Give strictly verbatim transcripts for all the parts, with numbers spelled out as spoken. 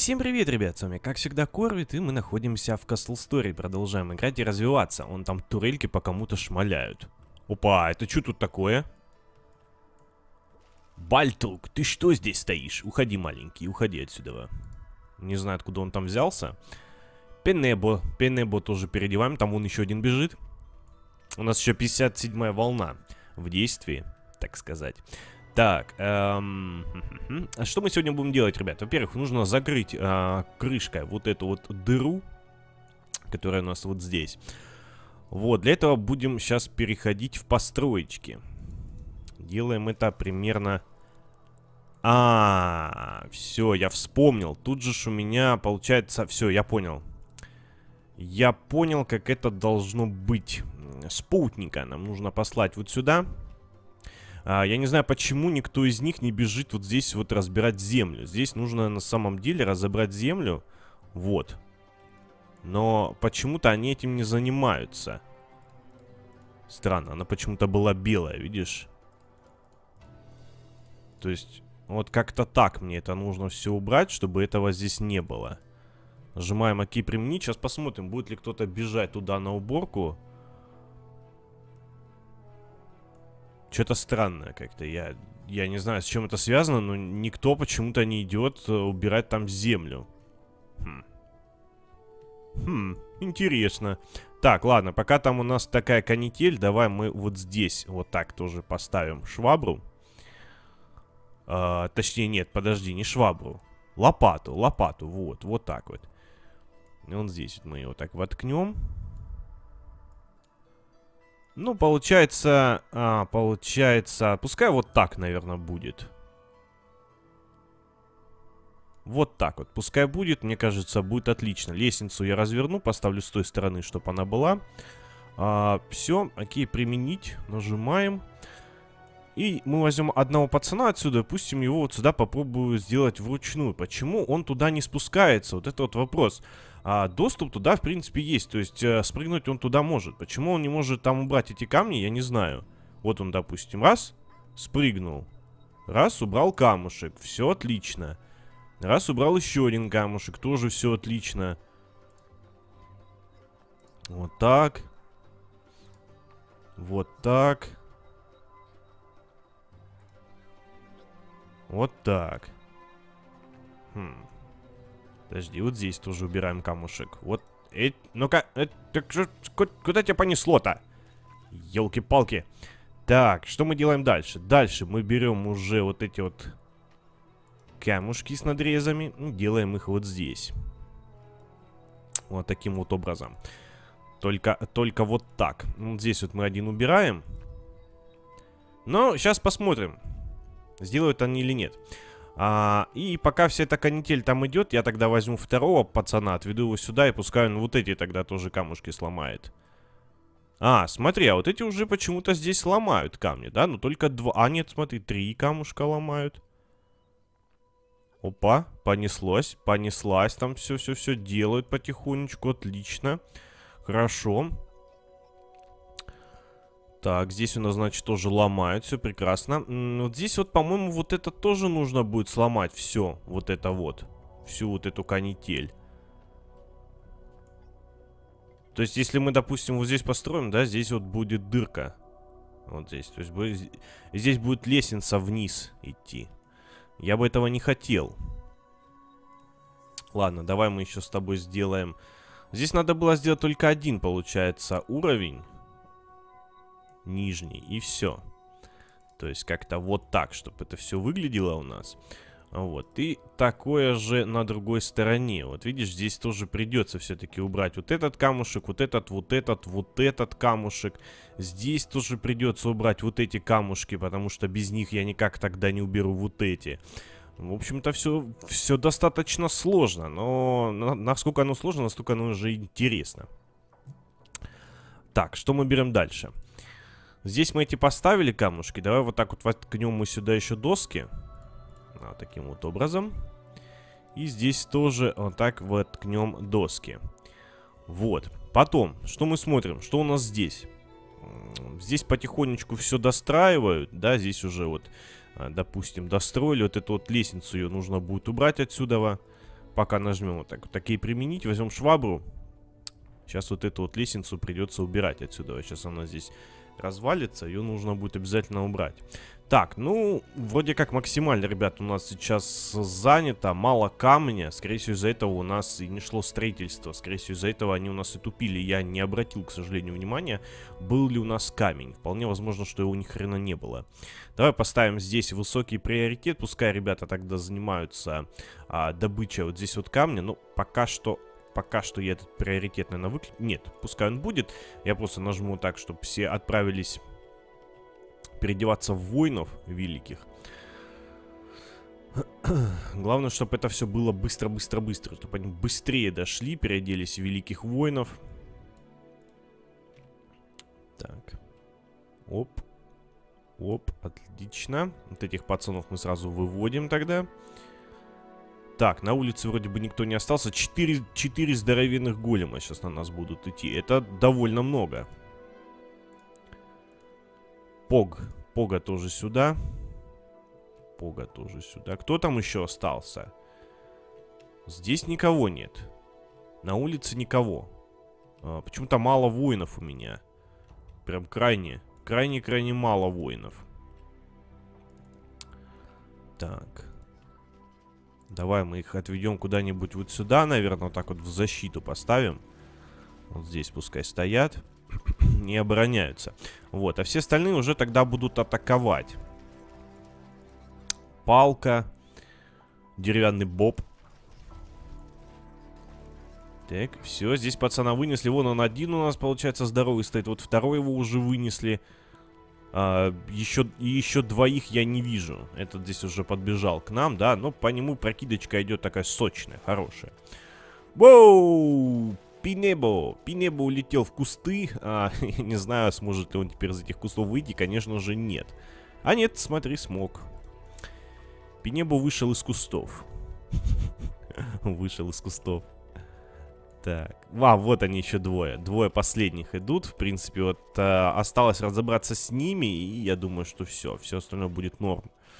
Всем привет, ребят, с вами как всегда Корвит, и мы находимся в Castle Story, продолжаем играть и развиваться. Он там турельки по кому-то шмаляют. Опа, это что тут такое? Бальтрук, ты что здесь стоишь? Уходи, маленький, уходи отсюда. Не знаю, откуда он там взялся. Пенебо, Пенебо тоже переодеваем, там вон еще один бежит. У нас еще пятьдесят седьмая волна в действии, так сказать. Так, эм, а что мы сегодня будем делать, ребят? Во-первых, нужно закрыть э, крышкой вот эту вот дыру, которая у нас вот здесь. Вот, для этого будем сейчас переходить в построечки. Делаем это примерно... А, все, я вспомнил. Тут же ж у меня получается... Все, я понял. Я понял, как это должно быть. Спутника нам нужно послать вот сюда. Я не знаю, почему никто из них не бежит вот здесь вот разбирать землю. Здесь нужно на самом деле разобрать землю. Вот. Но почему-то они этим не занимаются. Странно, она почему-то была белая, видишь? То есть, вот как-то так мне это нужно все убрать, чтобы этого здесь не было. Нажимаем ОК применить. Сейчас посмотрим, будет ли кто-то бежать туда на уборку. Что-то странное как-то, я, я не знаю, с чем это связано, но никто почему-то не идет убирать там землю. Хм. Хм, интересно. Так, ладно, пока там у нас такая канитель, давай мы вот здесь вот так тоже поставим швабру. А, точнее, нет, подожди, не швабру. Лопату, лопату, вот, вот так вот. И вот здесь вот мы его так воткнем. Ну, получается, а, получается, пускай вот так, наверное, будет. Вот так вот, пускай будет, мне кажется, будет отлично. Лестницу я разверну, поставлю с той стороны, чтобы она была. А, все, окей, применить, нажимаем. И мы возьмем одного пацана отсюда, пустим его вот сюда, попробую сделать вручную. Почему он туда не спускается? Вот это вот вопрос. А доступ туда, в принципе, есть. То есть, э, спрыгнуть он туда может. Почему он не может там убрать эти камни, я не знаю. Вот он, допустим, раз, спрыгнул. Раз, убрал камушек. Все отлично. Раз, убрал еще один камушек. Тоже все отлично. Вот так. Вот так. Вот так. Хм. Подожди, вот здесь тоже убираем камушек. Вот, э, ну-ка, э, так, куда тебя понесло-то? Ёлки-палки. Так, что мы делаем дальше? Дальше мы берем уже вот эти вот камушки с надрезами. Делаем их вот здесь. Вот таким вот образом. Только, только вот так. Вот здесь вот мы один убираем. Но сейчас посмотрим, сделают они или нет. А, и пока вся эта канитель там идет, я тогда возьму второго пацана, отведу его сюда и пускай он вот эти тогда тоже камушки сломает. А, смотри, а вот эти уже почему-то здесь ломают камни, да? Ну только два... А, нет, смотри, три камушка ломают. Опа, понеслось, понеслась. Там все-все-все делают потихонечку, отлично. Хорошо. Так, здесь у нас, значит, тоже ломают, все прекрасно. Вот здесь вот, по-моему, вот это тоже нужно будет сломать, все, вот это вот. Всю вот эту канитель. То есть, если мы, допустим, вот здесь построим, да, здесь вот будет дырка. Вот здесь, то есть, будет, здесь будет лестница вниз идти. Я бы этого не хотел. Ладно, давай мы еще с тобой сделаем. Здесь надо было сделать только один, получается, уровень. Нижний, и все. То есть как-то вот так, чтобы это все выглядело у нас. Вот, и такое же на другой стороне. Вот видишь, здесь тоже придется все-таки убрать вот этот камушек, вот этот, вот этот, вот этот камушек. Здесь тоже придется убрать вот эти камушки, потому что без них я никак тогда не уберу вот эти. В общем-то, все, все достаточно сложно, но на, насколько оно сложно, настолько оно уже интересно. Так, что мы берем дальше? Здесь мы эти поставили камушки. Давай вот так вот воткнем мы сюда еще доски. Вот таким вот образом. И здесь тоже вот так воткнем доски. Вот. Потом, что мы смотрим? Что у нас здесь? Здесь потихонечку все достраивают. Да, здесь уже вот, допустим, достроили. Вот эту вот лестницу, ее нужно будет убрать отсюда. пока нажмем вот так, вот такие применить, возьмем швабру. Сейчас вот эту вот лестницу придется убирать отсюда. Сейчас она здесь развалится, ее нужно будет обязательно убрать. Так, ну, вроде как максимально, ребят, у нас сейчас занято, мало камня. Скорее всего, из-за этого у нас и не шло строительство. Скорее всего, из-за этого они у нас и тупили. Я не обратил, к сожалению, внимания, был ли у нас камень. Вполне возможно, что его ни хрена не было. Давай поставим здесь высокий приоритет. Пускай ребята тогда занимаются а, добычей вот здесь вот камня. Ну, пока что... Пока что я этот приоритет, наверное, выключу. Нет, пускай он будет. Я просто нажму так, чтобы все отправились переодеваться в воинов великих. Главное, чтобы это все было быстро-быстро-быстро. Чтобы они быстрее дошли, переоделись в великих воинов. Так. Оп. Оп, отлично. Вот этих пацанов мы сразу выводим тогда. Так, на улице вроде бы никто не остался. Четыре, четыре здоровенных голема сейчас на нас будут идти. Это довольно много. Пог. Пога тоже сюда. Пога тоже сюда. Кто там еще остался? Здесь никого нет. На улице никого. А, почему-то мало воинов у меня. Прям крайне, крайне-крайне мало воинов. Так. Давай мы их отведем куда-нибудь вот сюда, наверное, вот так вот в защиту поставим. Вот здесь пускай стоят. Не обороняются. Вот, а все остальные уже тогда будут атаковать. Палка. Деревянный боб. Так, все, здесь пацана вынесли. Вон он один у нас, получается, здоровый стоит. Вот второй его уже вынесли. А, еще, еще двоих я не вижу. Этот здесь уже подбежал к нам, да. Но по нему прокидочка идет такая сочная, хорошая. Воу! Пинебо! Пинебо улетел в кусты. А, я не знаю, сможет ли он теперь из этих кустов выйти. Конечно же, нет. А нет, смотри, смог. Пинебо вышел из кустов. Вышел из кустов. Так, а, вот они еще двое. Двое последних идут. В принципе, вот э, осталось разобраться с ними. И я думаю, что все. Все остальное будет норм.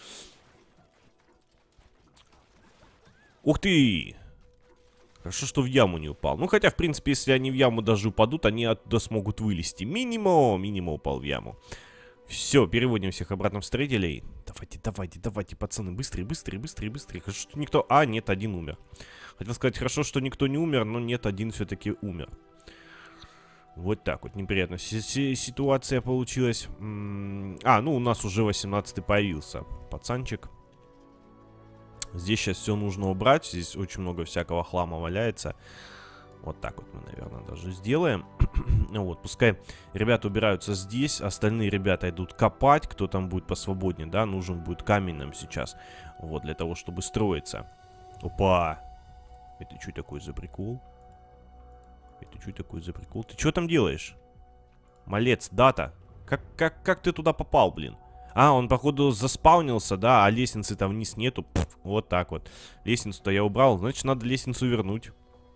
Ух ты! Хорошо, что в яму не упал. Ну, хотя, в принципе, если они в яму даже упадут, они оттуда смогут вылезти. Минимум, минимум упал в яму. Все, переводим всех обратно в строителей. Давайте, давайте, давайте, пацаны. Быстрее, быстрее, быстрее, быстрее. Хорошо, что никто... А, нет, один умер. Хотел сказать, хорошо, что никто не умер, но нет, один все-таки умер. Вот так вот, неприятно. Си- ситуация получилась. М- а, ну у нас уже восемнадцатый появился пацанчик. Здесь сейчас все нужно убрать. Здесь очень много всякого хлама валяется. Вот так вот мы, наверное, даже сделаем. Вот, пускай ребята убираются здесь. Остальные ребята идут копать. Кто там будет посвободнее, да? Нужен будет камень нам сейчас. Вот, для того, чтобы строиться. Опа! Это что такое за прикол? Это что такое за прикол? Ты что там делаешь? Малец, дата. Как, как, как ты туда попал, блин? А, он, походу, заспаунился, да, а лестницы там вниз нету. Пфф, вот так вот. Лестницу-то я убрал, значит, надо лестницу вернуть.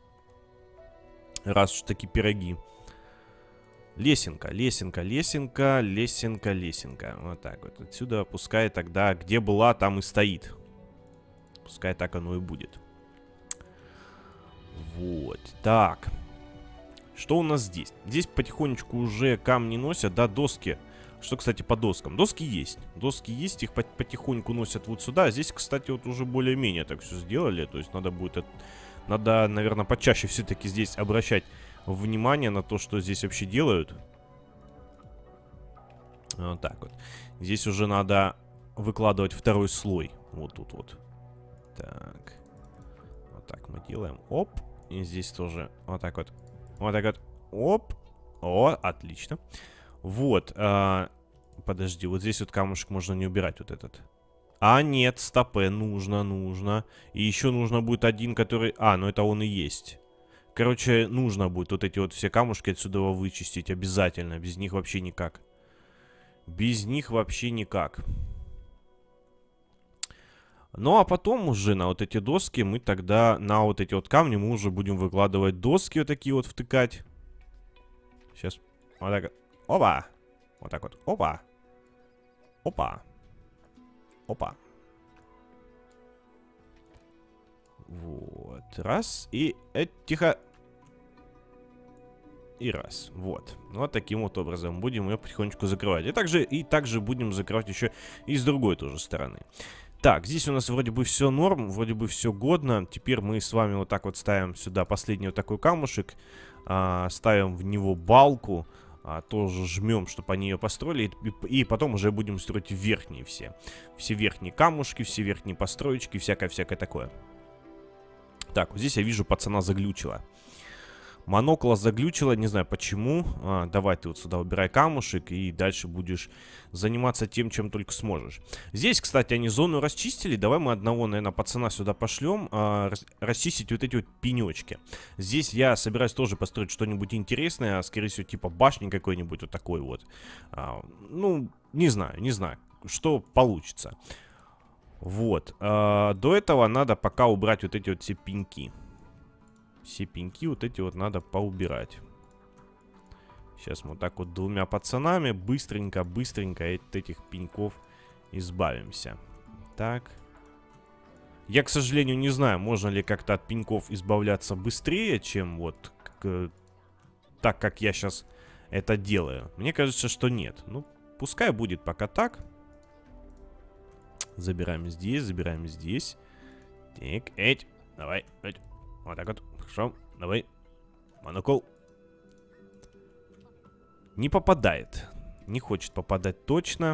Раз уж такие пироги. Лесенка, лесенка, лесенка, лесенка, лесенка. Вот так вот. Отсюда пускай тогда, где была, там и стоит. Пускай так оно и будет. Вот, так. Что у нас здесь? Здесь потихонечку уже камни носят, да, доски. Что, кстати, по доскам? Доски есть. Доски есть, их потихоньку носят вот сюда. Здесь, кстати, вот уже более-менее так все сделали. То есть надо будет... Надо, наверное, почаще все-таки здесь обращать внимание на то, что здесь вообще делают. Вот так вот. Здесь уже надо выкладывать второй слой. Вот тут вот. Так. Вот так мы делаем. Оп. И здесь тоже вот так вот. Вот так вот. Оп. О, отлично. Вот. А, подожди, вот здесь вот камушек можно не убирать, вот этот. А, нет, стопе, нужно, нужно. И еще нужно будет один, который... А, ну это он и есть. Короче, нужно будет вот эти вот все камушки отсюда вычистить обязательно. Без них вообще никак. Без них вообще никак. Ну, а потом уже на вот эти доски мы тогда... На вот эти вот камни мы уже будем выкладывать доски вот такие вот втыкать. Сейчас. Вот так вот. Опа. Вот так вот. Опа. Опа. Опа. Вот. Раз. И... Э, тихо. И раз. Вот. Вот таким вот образом будем ее потихонечку закрывать. И также, и также будем закрывать еще и с другой тоже стороны. Так, здесь у нас вроде бы все норм, вроде бы все годно. Теперь мы с вами вот так вот ставим сюда последний вот такой камушек. А, ставим в него балку. А, тоже жмем, чтобы они ее построили. И, и потом уже будем строить верхние все. Все верхние камушки, все верхние построечки, всякое-всякое такое. Так, вот здесь я вижу, пацана заглючила. Монокла заглючила, не знаю почему. А, давай ты вот сюда убирай камушек и дальше будешь заниматься тем, чем только сможешь. Здесь, кстати, они зону расчистили. Давай мы одного, наверное, пацана сюда пошлем. А, расчистить вот эти вот пенечки. Здесь я собираюсь тоже построить что-нибудь интересное. Скорее всего, типа башни какой-нибудь вот такой вот. А, ну, не знаю, не знаю, что получится. Вот. А, до этого надо пока убрать вот эти вот все пеньки. Все пеньки вот эти вот надо поубирать. Сейчас мы вот так вот двумя пацанами быстренько-быстренько от этих пеньков избавимся. Так. Я, к сожалению, не знаю, можно ли как-то от пеньков избавляться быстрее, чем вот к, так, как я сейчас это делаю. Мне кажется, что нет. Ну, пускай будет пока так. Забираем здесь, забираем здесь. Так, эть, давай, эть. Вот так вот. Хорошо, давай. Монокол. Не попадает. Не хочет попадать точно.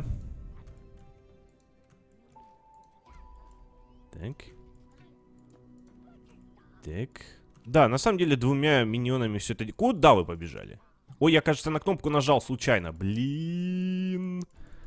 Так. Так. Да, на самом деле двумя миньонами все это... Куда вы побежали? Ой, я, кажется, на кнопку нажал случайно. Блин.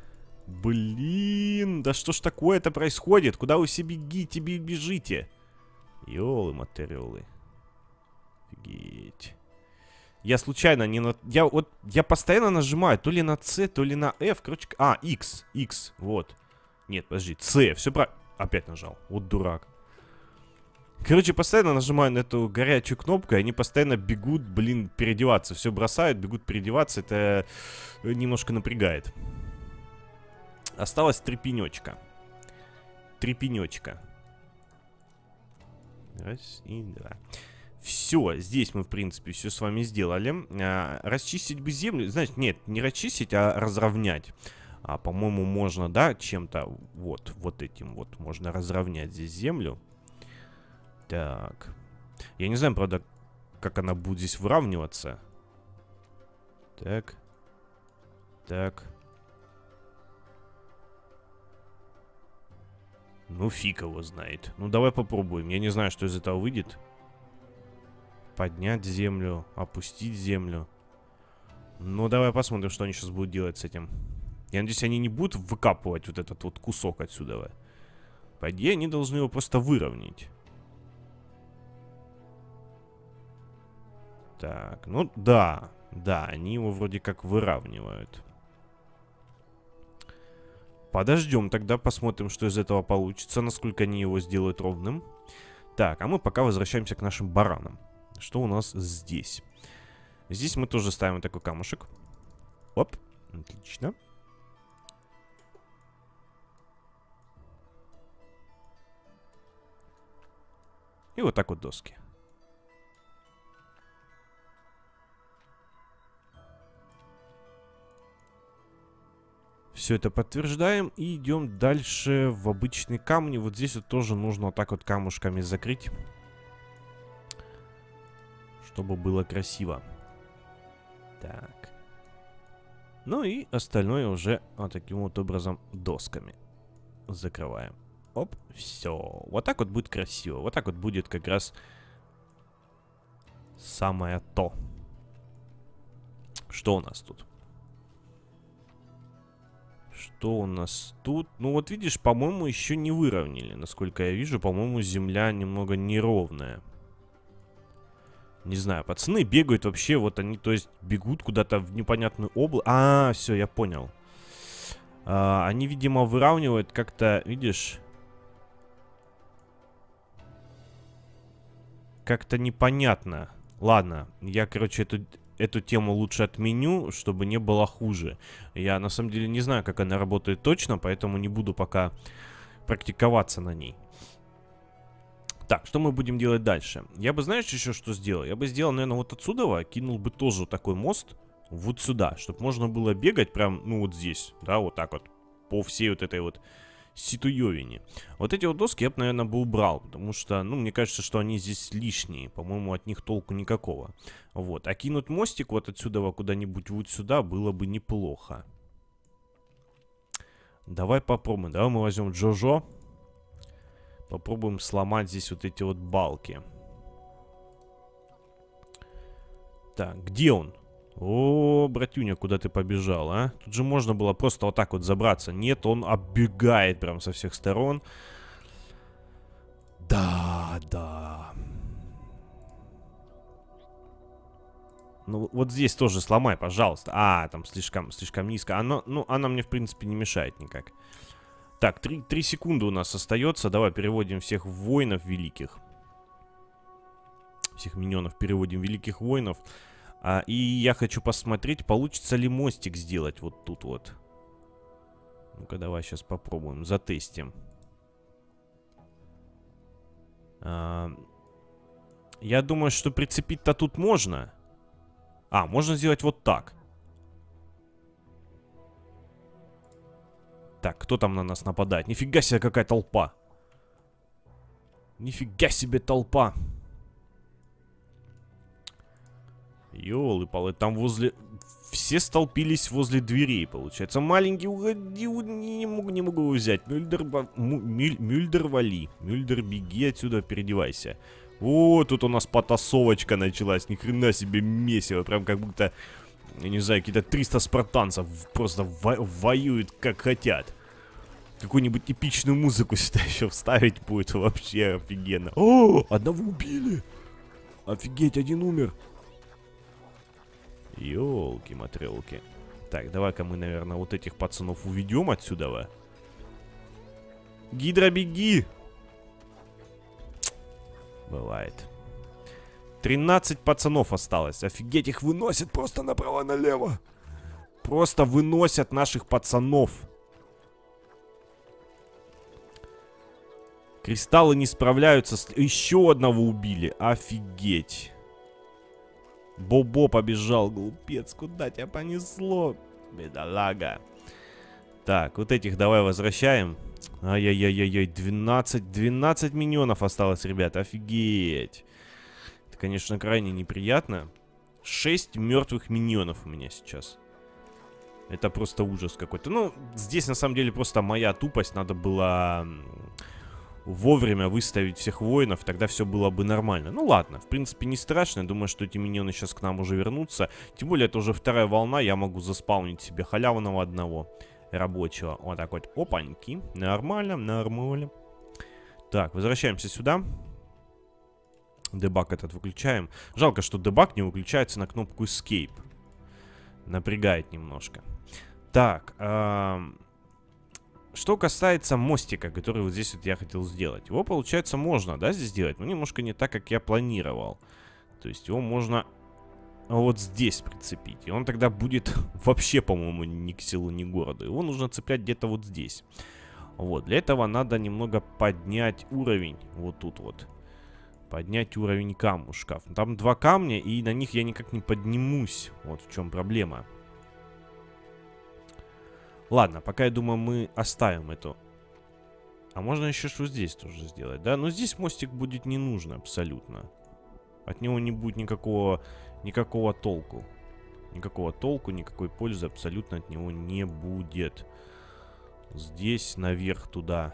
Блин. Да что ж такое-то происходит? Куда вы все бегите, бежите? Ёлы-матерёлы. Офигеть. Я случайно не на... Я вот... Я постоянно нажимаю то ли на C, то ли на F. Короче... А, X. X. Вот. Нет, подожди. C. Все правильно. Опять нажал. Вот дурак. Короче, постоянно нажимаю на эту горячую кнопку, и они постоянно бегут, блин, переодеваться. Все бросают, бегут переодеваться. Это немножко напрягает. Осталось три пенечка. Три пенечка. Раз и два. Все, здесь мы, в принципе, все с вами сделали. А, расчистить бы землю. Знаете, нет, не расчистить, а разровнять. А, по-моему, можно, да, чем-то вот, вот этим вот можно разровнять здесь землю. Так. Я не знаю, правда, как она будет здесь выравниваться. Так. Так. Ну, фиг его знает. Ну, давай попробуем. Я не знаю, что из этого выйдет. Поднять землю, опустить землю. Ну, давай посмотрим, что они сейчас будут делать с этим. Я надеюсь, они не будут выкапывать вот этот вот кусок отсюда. По идее, они должны его просто выровнять. Так, ну да. Да, они его вроде как выравнивают. Подождем тогда, посмотрим, что из этого получится, насколько они его сделают ровным. Так, а мы пока возвращаемся к нашим баранам. Что у нас здесь? Здесь мы тоже ставим такой камушек. Оп, отлично. И вот так вот доски. Все это подтверждаем и идем дальше в обычные камни. Вот здесь вот тоже нужно вот так вот камушками закрыть, чтобы было красиво. Так. Ну и остальное уже вот таким вот образом досками закрываем. Оп, все. Вот так вот будет красиво. Вот так вот будет как раз самое то. Что у нас тут? Что у нас тут? Ну вот видишь, по-моему, еще не выровняли. Насколько я вижу, по-моему, земля немного неровная. Не знаю, пацаны бегают вообще, вот они, то есть, бегут куда-то в непонятную область. А, все, я понял. А, они, видимо, выравнивают как-то, видишь? Как-то непонятно. Ладно, я, короче, эту... Эту тему лучше отменю, чтобы не было хуже. Я на самом деле не знаю, как она работает точно, поэтому не буду пока практиковаться на ней. Так, что мы будем делать дальше? Я бы, знаешь, еще что сделал? Я бы сделал, наверное, вот отсюда, кинул бы тоже такой мост вот сюда, чтобы можно было бегать прям, ну, вот здесь, да, вот так вот, по всей вот этой вот ситуевине. Вот эти вот доски я бы, наверное, бы убрал, потому что, ну, мне кажется, что они здесь лишние, по-моему, от них толку никакого. Вот, а кинуть мостик вот отсюда куда-нибудь вот сюда было бы неплохо. Давай попробуем, давай мы возьмем Джожо. Попробуем сломать здесь вот эти вот балки. Так, где он? О, братюня, куда ты побежал, а? Тут же можно было просто вот так вот забраться. Нет, он оббегает прям со всех сторон. Да, да. Ну, вот здесь тоже сломай, пожалуйста. А, там слишком, слишком низко. Оно, ну, она мне, в принципе, не мешает никак. Так, три секунды у нас остается. Давай переводим всех воинов великих. Всех миньонов переводим великих воинов. А, и я хочу посмотреть, получится ли мостик сделать вот тут вот. Ну-ка, давай сейчас попробуем, затестим. А, я думаю, что прицепить-то тут можно. А, можно сделать вот так. Так, кто там на нас нападает? Нифига себе, какая толпа. Нифига себе толпа. Ёлы-палы, там возле... Все столпились возле дверей, получается. Маленький, уходи, не могу, не могу его взять. Мюльдер, Мюль, Мюльдер вали. Мюльдер, беги отсюда, переодевайся. О, тут у нас потасовочка началась. Ни хрена себе месиво. Прям как будто, я не знаю, какие-то триста спартанцев просто во воюют как хотят. Какую-нибудь эпичную музыку сюда еще вставить будет вообще офигенно. О, одного убили. Офигеть, один умер. Ёлки-матрёлки. Так, давай-ка мы, наверное, вот этих пацанов уведем отсюда. Гидра, беги! Бывает. тринадцать пацанов осталось. Офигеть, их выносят просто направо-налево. Просто выносят наших пацанов. Кристаллы не справляются с... Еще одного убили. Офигеть. Бобо побежал, глупец. Куда тебя понесло? Бедолага. Так, вот этих давай возвращаем. Ай-яй-яй-яй-яй. двенадцать, двенадцать миньонов осталось, ребята. Офигеть. Это, конечно, крайне неприятно. шесть мертвых миньонов у меня сейчас. Это просто ужас какой-то. Ну, здесь на самом деле просто моя тупость. Надо было... вовремя выставить всех воинов, тогда все было бы нормально. Ну ладно, в принципе не страшно. Я думаю, что эти миньоны сейчас к нам уже вернутся. Тем более это уже вторая волна, я могу заспаунить себе халявного одного рабочего. Вот так вот, опаньки. Нормально, нормально. Так, возвращаемся сюда. Дебаг этот выключаем. Жалко, что дебаг не выключается на кнопку Escape. Напрягает немножко. Так, эм... что касается мостика, который вот здесь вот я хотел сделать. Его, получается, можно, да, здесь сделать, но немножко не так, как я планировал. То есть его можно вот здесь прицепить. И он тогда будет вообще, по-моему, ни к селу, ни к городу. Его нужно цеплять где-то вот здесь. Вот, для этого надо немного поднять уровень. Вот тут вот. Поднять уровень камушков. Там два камня, и на них я никак не поднимусь. Вот в чем проблема. Ладно, пока, я думаю, мы оставим эту. А можно еще что здесь тоже сделать, да? Но здесь мостик будет не нужен абсолютно. От него не будет никакого, никакого толку. Никакого толку, никакой пользы абсолютно от него не будет. Здесь наверх туда.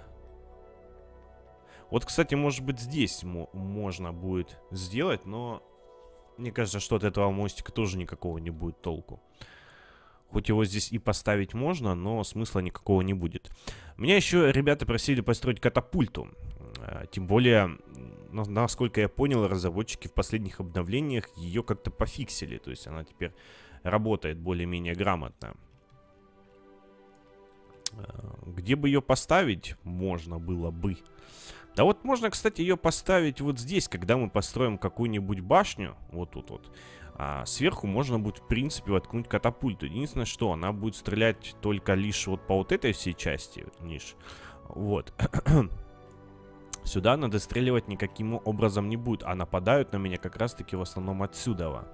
Вот, кстати, может быть, здесь можно будет сделать, но мне кажется, что от этого мостика тоже никакого не будет толку. Хоть его здесь и поставить можно, но смысла никакого не будет. Меня еще ребята просили построить катапульту. Тем более, насколько я понял, разработчики в последних обновлениях ее как-то пофиксили. То есть она теперь работает более-менее грамотно. Где бы ее поставить можно было бы? Да вот можно, кстати, ее поставить вот здесь, когда мы построим какую-нибудь башню. Вот тут вот. А сверху можно будет, в принципе, воткнуть катапульту. Единственное, что она будет стрелять только лишь вот по вот этой всей части. Лишь. Вот. Сюда надо стреливать никаким образом не будет. А нападают на меня как раз-таки в основном отсюда.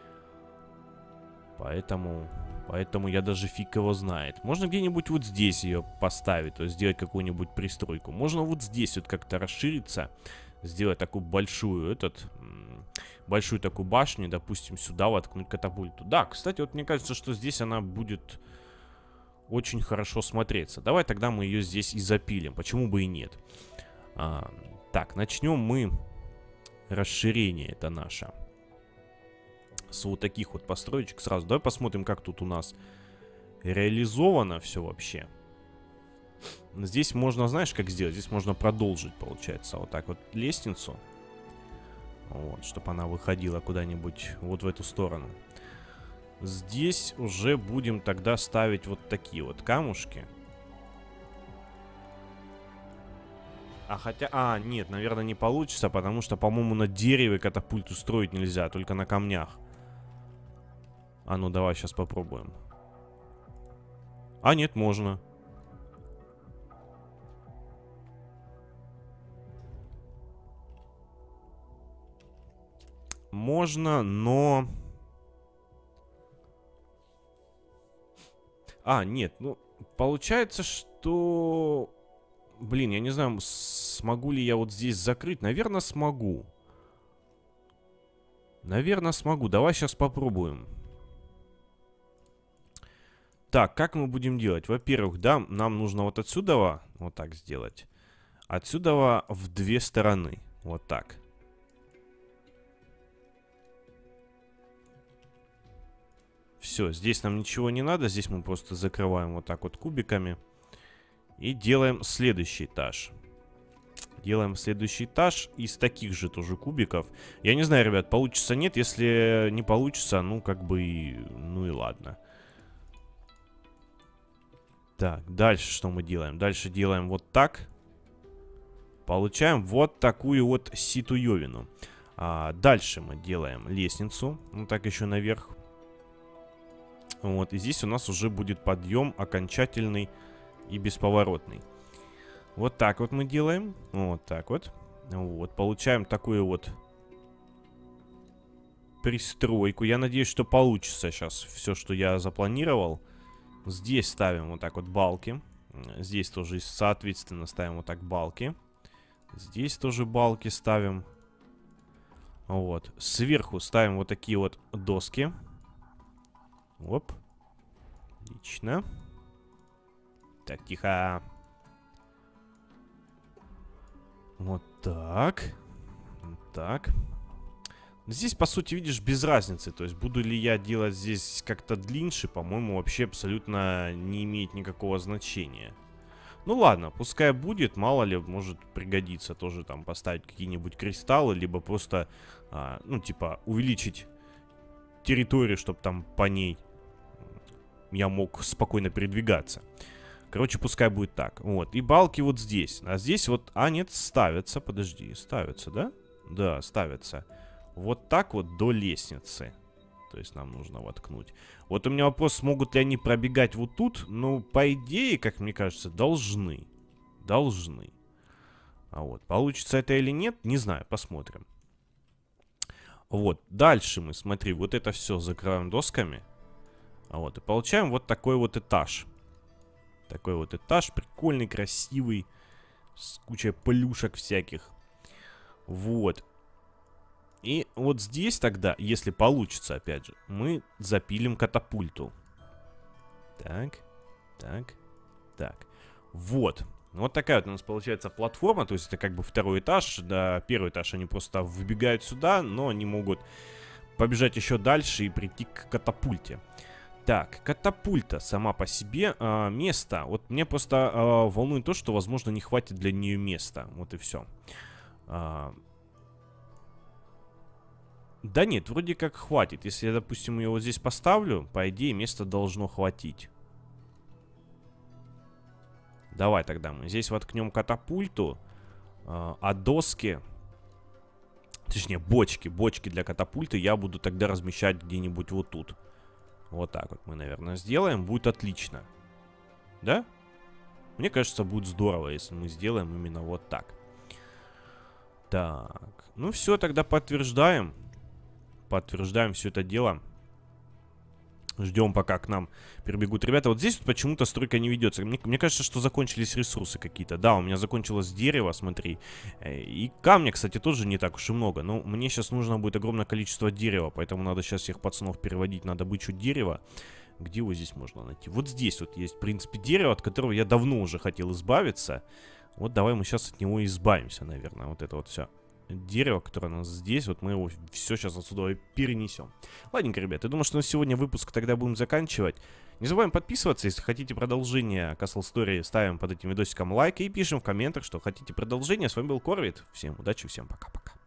Поэтому... Поэтому я даже фиг его знает. Можно где-нибудь вот здесь ее поставить. То есть сделать какую-нибудь пристройку. Можно вот здесь вот как-то расшириться. Сделать такую большую, этот... Большую такую башню. Допустим, сюда воткнуть катапульту. Да, кстати, вот мне кажется, что здесь она будет... очень хорошо смотреться. Давай тогда мы ее здесь и запилим. Почему бы и нет? А, так, начнем мы расширение это наше. С вот таких вот построечек сразу. Давай посмотрим, как тут у нас реализовано все вообще. Здесь можно, знаешь, как сделать? Здесь можно продолжить, получается, вот так вот лестницу. Вот, чтобы она выходила куда-нибудь вот в эту сторону. Здесь уже будем тогда ставить вот такие вот камушки. А хотя... А, нет, наверное, не получится, потому что, по-моему, на дереве катапульту строить нельзя, только на камнях. А ну, давай сейчас попробуем. А, нет, можно. Можно, но... А, нет, ну, получается, что... Блин, я не знаю, смогу ли я вот здесь закрыть. Наверное, смогу. Наверное, смогу. Давай сейчас попробуем. Так, как мы будем делать? Во-первых, да, нам нужно вот отсюда вот так сделать. Отсюда в две стороны. Вот так. Все, здесь нам ничего не надо. Здесь мы просто закрываем вот так вот кубиками. И делаем следующий этаж. Делаем следующий этаж из таких же тоже кубиков. Я не знаю, ребят, получится, нет. Если не получится, ну, как бы, и... ну и ладно. Так, дальше что мы делаем? Дальше делаем вот так. Получаем вот такую вот ситуевину. А, дальше мы делаем лестницу. Вот так еще наверх. Вот, и здесь у нас уже будет подъем окончательный и бесповоротный. Вот так вот мы делаем. Вот так вот. Вот, получаем такую вот пристройку. Я надеюсь, что получится сейчас все, что я запланировал. Здесь ставим вот так вот балки. Здесь тоже, соответственно, ставим вот так балки. Здесь тоже балки ставим. Вот. Сверху ставим вот такие вот доски. Оп. Отлично. Так, тихо. Вот так. Вот так. Здесь, по сути, видишь, без разницы. То есть, буду ли я делать здесь как-то длиннее, по-моему, вообще абсолютно не имеет никакого значения. Ну ладно, пускай будет, мало ли, может пригодится тоже там поставить какие-нибудь кристаллы, либо просто, а, ну, типа, увеличить территорию, чтобы там по ней я мог спокойно передвигаться. Короче, пускай будет так. Вот, и балки вот здесь. А здесь вот, а нет, ставятся, подожди, ставятся, да? Да, ставятся. Вот так вот до лестницы. То есть нам нужно воткнуть. Вот у меня вопрос, смогут ли они пробегать вот тут? Ну, по идее, как мне кажется, должны. Должны. А вот, получится это или нет, не знаю, посмотрим. Вот, дальше мы, смотри, вот это все закрываем досками. А вот, и получаем вот такой вот этаж. Такой вот этаж, прикольный, красивый. С кучей плюшек всяких. Вот. И вот здесь тогда, если получится, опять же, мы запилим катапульту. Так, так, так. Вот. Вот такая вот у нас получается платформа. То есть это как бы второй этаж. Да, первый этаж они просто выбегают сюда, но они могут побежать еще дальше и прийти к катапульте. Так, катапульта сама по себе. А, место. Вот мне просто а, волнует то, что, возможно, не хватит для нее места. Вот и все. А... Да нет, вроде как хватит. Если я, допустим, ее вот здесь поставлю, по идее, места должно хватить. Давай тогда мы здесь воткнем катапульту, а, а доски, точнее, бочки, бочки для катапульты я буду тогда размещать где-нибудь вот тут. Вот так вот мы, наверное, сделаем. Будет отлично. Да? Мне кажется, будет здорово, если мы сделаем именно вот так. Так, ну все, тогда подтверждаем. Подтверждаем все это дело. Ждем, пока к нам прибегут ребята. Вот здесь вот почему-то стройка не ведется. Мне, мне кажется, что закончились ресурсы какие-то. Да, у меня закончилось дерево, смотри. И камня, кстати, тоже не так уж и много. Но мне сейчас нужно будет огромное количество дерева. Поэтому надо сейчас всех пацанов переводить на добычу дерева. Где его здесь можно найти? Вот здесь вот есть, в принципе, дерево, от которого я давно уже хотел избавиться. Вот давай мы сейчас от него избавимся, наверное. Вот это вот все дерево, которое у нас здесь. Вот мы его все сейчас отсюда перенесем. Ладненько, ребят, я думаю, что на сегодня выпуск тогда будем заканчивать. Не забываем подписываться. Если хотите продолжение Castle Story, ставим под этим видосиком лайк и пишем в комментах, что хотите продолжение. С вами был Корвит. Всем удачи, всем пока-пока.